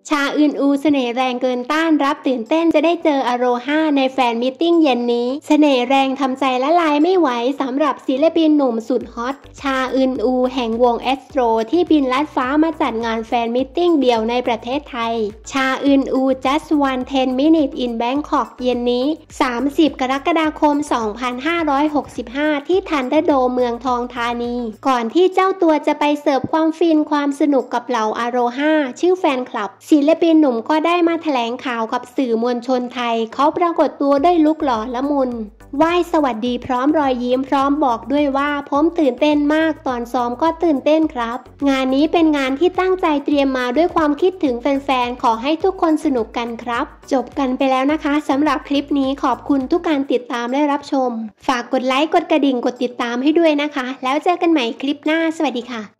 ชาอึนอูเสน่ห์แรงเกินต้านรับตื่นเต้นจะได้เจออโรฮาในแฟนมิทติ้งเย็นนี้เสน่ห์แรงทำใจละลายไม่ไหวสำหรับศิลปินหนุ่มสุดฮอตชาอึนอูแห่งวงแอสโตรที่บินลัดฟ้ามาจัดงานแฟนมิทติ้งเดี่ยวในประเทศไทยชาอึนอู just one 10 minutes in Bangkok เย็นนี้30 กรกฎาคม 2565 ที่ทันเดอร์โดมเมืองทองธานีก่อนที่เจ้าตัวจะไปเสิร์ฟความฟินความสนุกกับเหล่าอโรฮาชื่อแฟนคลับศิลปินหนุ่มก็ได้มาแถลงข่าวกับสื่อมวลชนไทยเขาปรากฏตัวด้วยลุคหล่อละมุนไหว้สวัสดีพร้อมรอยยิ้มพร้อมบอกด้วยว่าผมตื่นเต้นมากตอนซ้อมก็ตื่นเต้นครับงานนี้เป็นงานที่ตั้งใจเตรียมมาด้วยความคิดถึงแฟนๆขอให้ทุกคนสนุกกันครับจบกันไปแล้วนะคะสำหรับคลิปนี้ขอบคุณทุกการติดตามและรับชมฝากกดไลค์กดกระดิ่งกดติดตามให้ด้วยนะคะแล้วเจอกันใหม่คลิปหน้าสวัสดีค่ะ